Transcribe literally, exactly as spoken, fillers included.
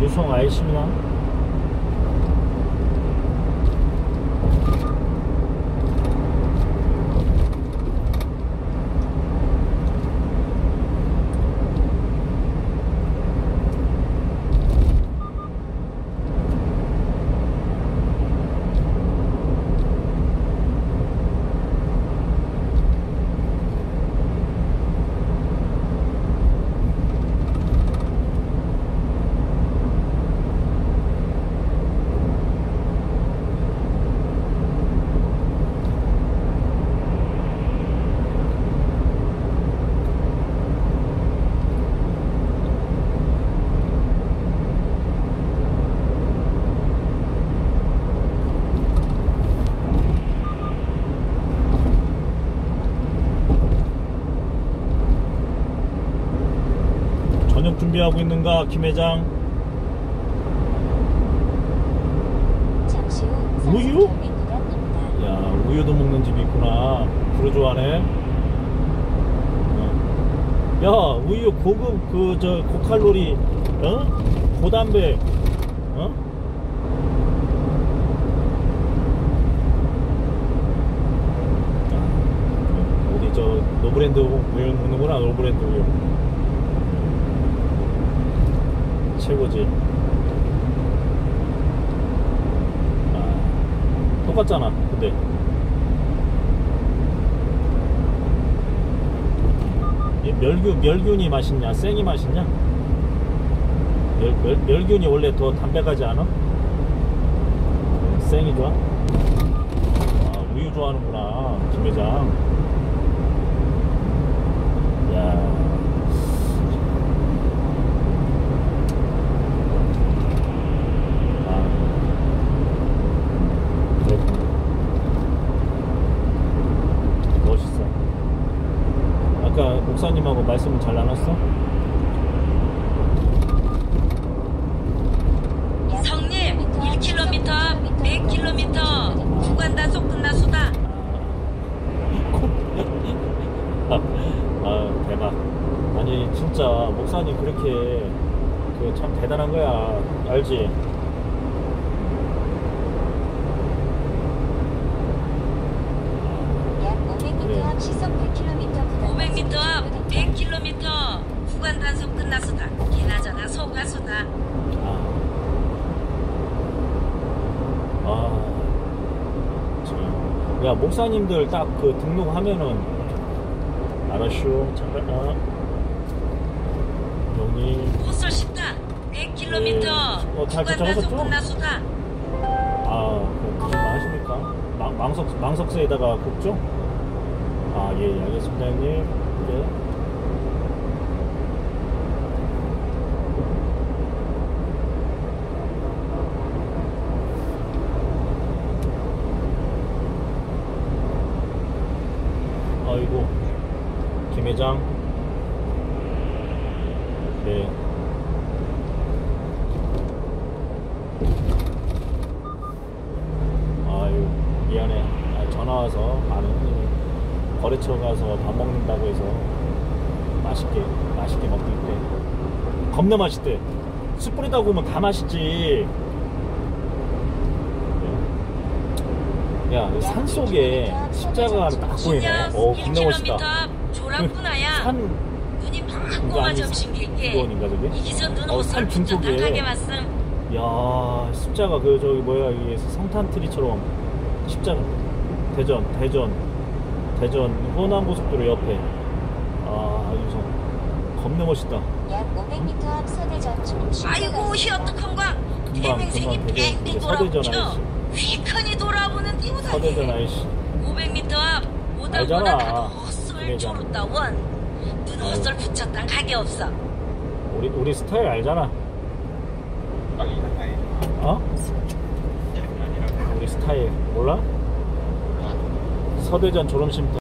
유성 아이씨나? 저녁 준비하고 있는가, 김 회장? 잠시 후 우유? 구간입니다. 야, 우유도 먹는 집이 있구나. 부르주아네. 어. 야, 우유 고급 그 저 고칼로리, 어? 고담배, 어? 아, 어디 저 노브랜드 우유 먹는구나. 노브랜드 우유 최고지. 아, 똑같잖아. 근데 이 멸균, 멸균이 맛있냐 생이 맛있냐? 멸, 멸, 멸균이 원래 더 담백하지 않아? 생이 좋아? 아, 우유 좋아하는구나, 김 회장. 야, 아까 목사님하고 말씀은 잘 나눴어? 성님 일 킬로미터 앞 백 킬로미터 구간 단속 끝났수다. 아, 아, 대박. 아니 진짜 목사님 그렇게 그 참 대단한 거야. 알지? 약 오백 미터 앞 시속 백 킬로미터 구간 오백 미터 앞 백 킬로미터 구간 단속 끝났수다. 기나저나 소가수다. 아, 아, 참. 야, 목사님들 딱 그 등록하면은 알았쇼. 잠깐, 아, 여기. 호설 십다 백 킬로미터 네. 어, 잘 구간 단속 도착하셨죠? 끝났수다. 아, 그 거짓말 하십니까? 망, 망석, 망석쇠에다가 굽죠? 아, 예, 예, 알겠습니다, 형님. 네. 아이고, 김 회장. 네. 아유, 미안해. 아, 전화 와서 많은 거래처 가서 밥 먹는다고 해서 맛있게 맛있게 먹고 있대. 겁나 맛있대. 숯 뿌리다 보면 다 맛있지. 야, 산 속에 십자가가 딱 보이네. 오, 일 겁나 멋있다. 킬로미터 앞 조랑분하야. 산 눈이 막 그거 꼬마 아니, 점심객게 그거인가 저게? 이기선 눈 어, 호설 산 부쩍 중쪽에. 당하게 왔음. 야, 십자가 그 저기 뭐야, 이게 성탄트리처럼 십자가. 대전 대전 대전 호남고속도로 옆에. 아, 유성 겁나 멋있다. 약 오백 미터 앞 서대전 중 아이고 희어떡한가. 금방 대맹생이 금방 대전 뺑뺑 서대전 돌아붙여 아이씨. 휘커니 돌아보는 띠보다 서대전 아이씨. 오백 미터 앞 오다보다 알잖아. 가도 헛솔 김회장. 조르다 원. 눈 아유. 헛솔 붙였단 가게 없어. 우리 우리 스타일 알잖아. 어? 우리 스타일 몰라? 서대전 졸음쉼터.